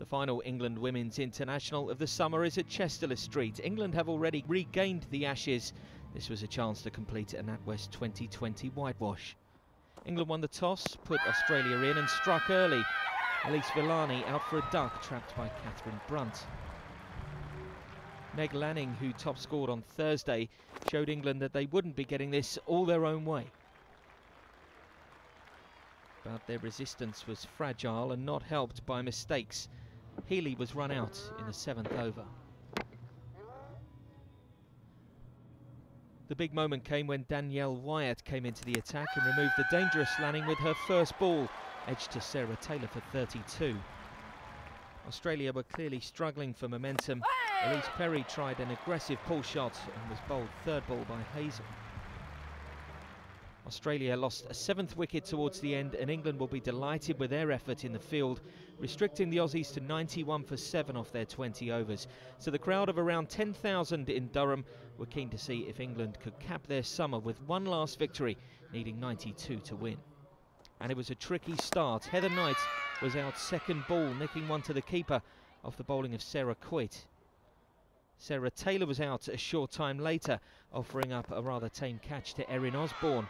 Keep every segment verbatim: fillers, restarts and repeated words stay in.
The final England Women's International of the summer is at Chester Street. England have already regained the Ashes. This was a chance to complete a NatWest twenty twenty whitewash. England won the toss, put Australia in and struck early. Elise Villani out for a duck, trapped by Catherine Brunt. Meg Lanning, who top scored on Thursday, showed England that they wouldn't be getting this all their own way. But their resistance was fragile and not helped by mistakes. Healy was run out in the seventh over. The big moment came when Danielle Wyatt came into the attack and removed the dangerous Lanning with her first ball, edged to Sarah Taylor for thirty-two. Australia were clearly struggling for momentum. Elise Perry tried an aggressive pull shot and was bowled third ball by Hazel. Australia lost a seventh wicket towards the end, and England will be delighted with their effort in the field, restricting the Aussies to ninety-one for seven off their twenty overs. So the crowd of around ten thousand in Durham were keen to see if England could cap their summer with one last victory, needing ninety-two to win. And it was a tricky start. Heather Knight was out second ball, nicking one to the keeper off the bowling of Sarah Quit. Sarah Taylor was out a short time later, offering up a rather tame catch to Erin Osborne.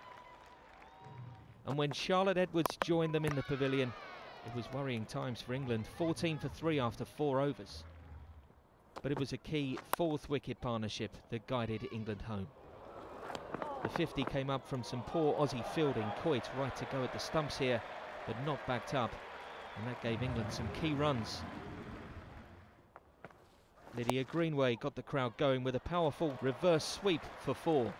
And when Charlotte Edwards joined them in the pavilion, it was worrying times for England, fourteen for three after four overs. But it was a key fourth wicket partnership that guided England home. The fifty came up from some poor Aussie fielding. Coit right to go at the stumps here, but not backed up, and that gave England some key runs. Lydia Greenway got the crowd going with a powerful reverse sweep for four.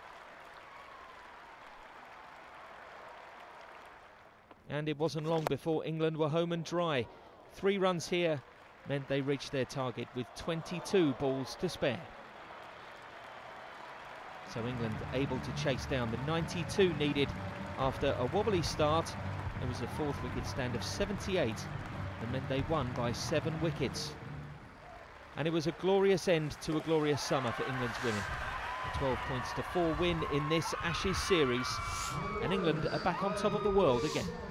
And it wasn't long before England were home and dry. Three runs here meant they reached their target with twenty-two balls to spare. So England able to chase down the ninety-two needed after a wobbly start. There was a fourth wicket stand of seventy-eight that meant they won by seven wickets. And it was a glorious end to a glorious summer for England's women. A twelve points to four win in this Ashes series, and England are back on top of the world again.